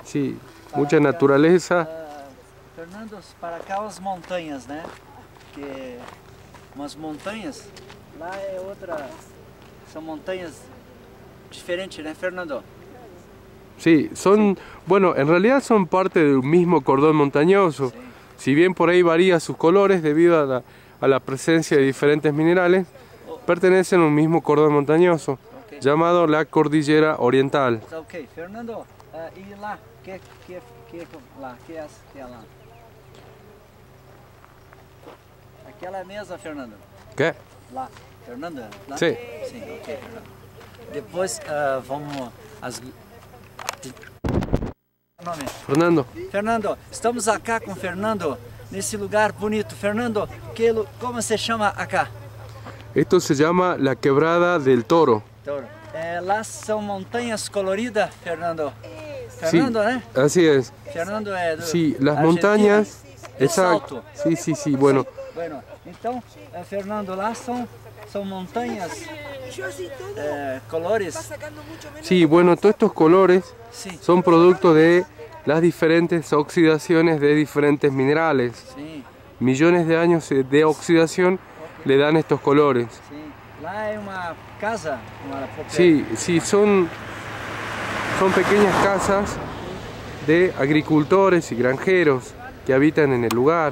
Sí, mucha naturaleza. Fernando, para cá as montanhas, né? Que umas montanhas, lá é outra, são montanhas diferentes, né, Fernando? Sí, bueno, en realidad son parte de un mismo cordón montañoso. Sí. Si bien por ahí varía sus colores debido a la presencia de diferentes minerales, pertenecen a un mismo cordón montañoso, llamado la Cordillera Oriental. Ok, Fernando, e lá, que lá, que é lá? Aquela mesma, Fernando? ¿Qué? Lá, Fernando? Lá? Sí. Sim, ok, Fernando. Depois vamos às... Nome? Fernando. Fernando, estamos acá com Fernando, nesse lugar bonito. Fernando, como se chama acá? Esto se llama la Quebrada del Toro. Lá são montanhas coloridas, Fernando. Fernando, sí, né? Así es. Fernando é do Sí, las Argentina. montañas. Exacto. Sí, bueno. Bueno, então, Fernando, lá são montanhas, colores. Sí, bueno, todos estos colores Sí. son producto de las diferentes oxidaciones de diferentes minerales. Sí, Millones de años de oxidación le dan estos colores. sim. Lá é uma casa, uma Sí, son pequeñas casas de agricultores y granjeros que habitan en el lugar.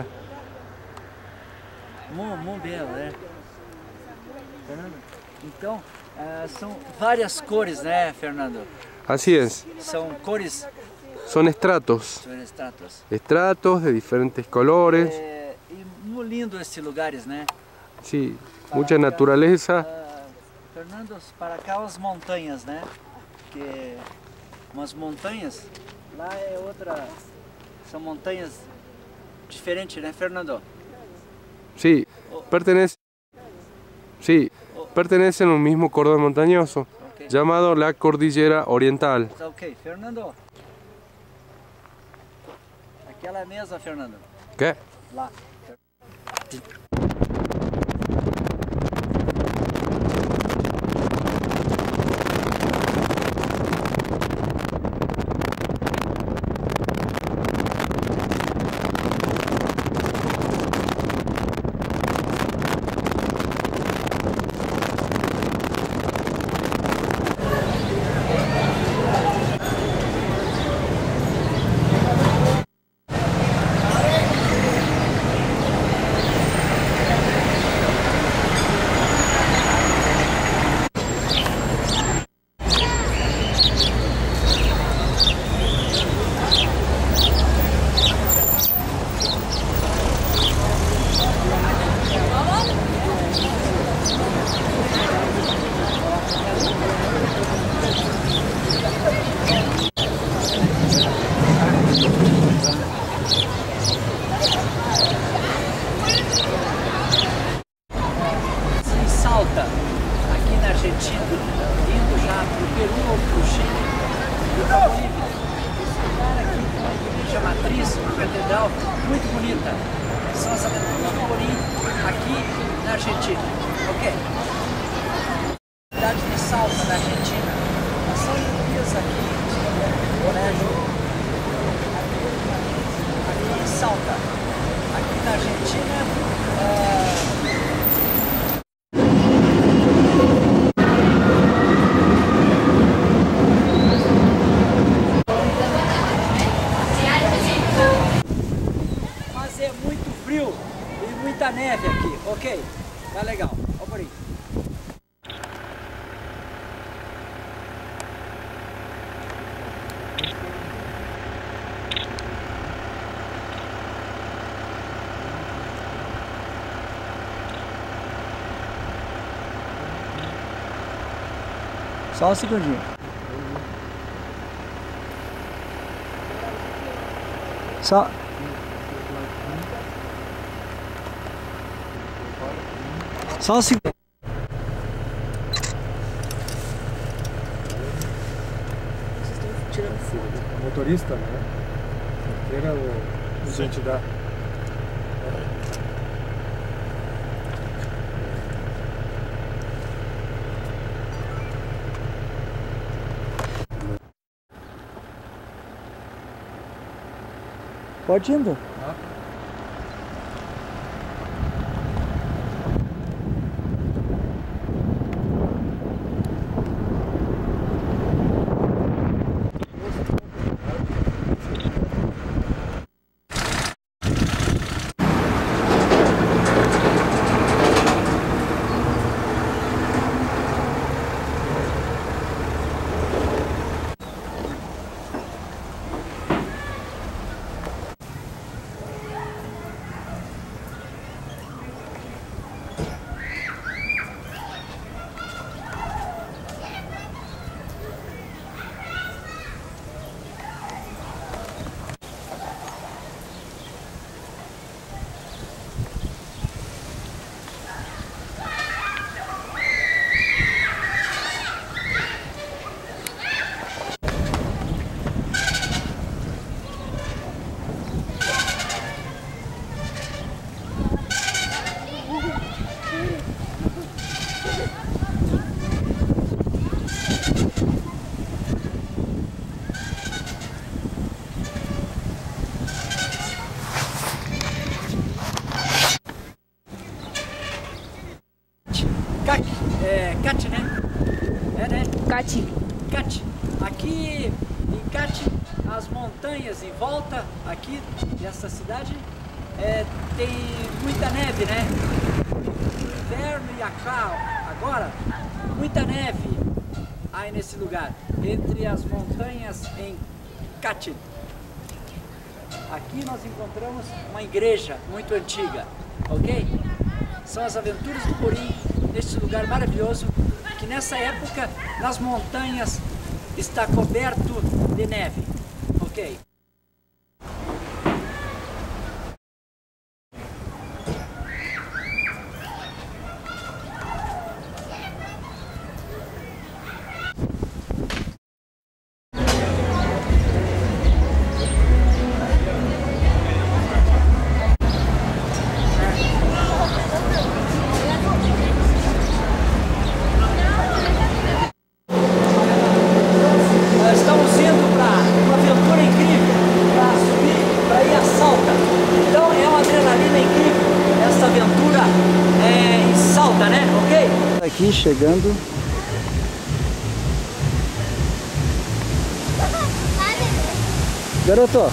Muito belo, né? Fernando, então, são várias cores, né, Fernando? Así es, São cores, son estratos. são estratos. Estratos de diferentes colores. E muito lindo esses lugares, né? Sí, mucha naturaleza. Fernando, para cá as montanhas, né? Que umas montanhas, lá é outra, são montanhas diferentes, né, Fernando? Sí, pertenecen a un mismo cordón montañoso, llamado la Cordillera Oriental. Ok, Fernando. Aquela mesma, Fernando. ¿Qué? Lá. Salta, aqui na Argentina, indo já para o Peru ou para o Chile, para a Bolívia. Esse lugar aqui tem uma igreja matriz, uma catedral muito bonita. São as aventuras do Morim, aqui na Argentina. Ok? Cidade de Salta, na Argentina. São dias aqui, colégio. Aqui em Salta, aqui na Argentina. É muito frio e muita neve aqui, ok? Tá legal, vamos por aí. Só um segundinho. Só... Só um segundo. Vocês estão tirando fogo. O motorista, né? Era o gente da... Pode ir indo. Cate, né? É, né? Cate. Cate. Aqui em Cate, as montanhas em volta aqui dessa cidade tem muita neve, né? Inverno e agora, muita neve aí nesse lugar, entre as montanhas em Cate. Aqui nós encontramos uma igreja muito antiga, ok? São as aventuras do Porim, neste lugar maravilhoso, que nessa época, nas montanhas, está coberto de neve, ok? Aqui chegando. Garoto.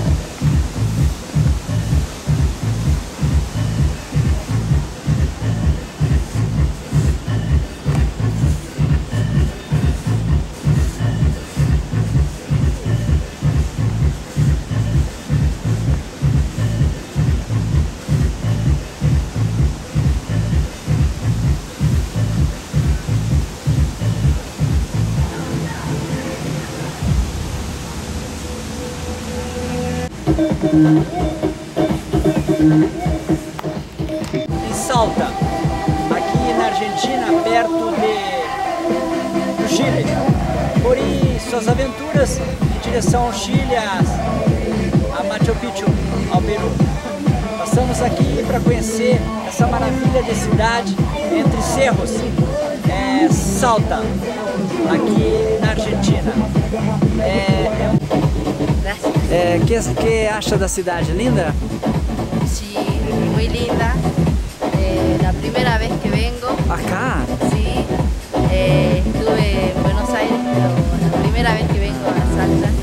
Em Salta, aqui na Argentina, perto do Chile. Por suas aventuras em direção ao Chile, a Machu Picchu, ao Peru. Passamos aqui para conhecer essa maravilha de cidade entre cerros, Salta, aqui na Argentina. ¿Qué acha da cidade? ¿Linda? Sí, muy linda. La primera vez que vengo. ¿Acá? Sí. Estuve en Buenos Aires, pero la primera vez que vengo a Salta.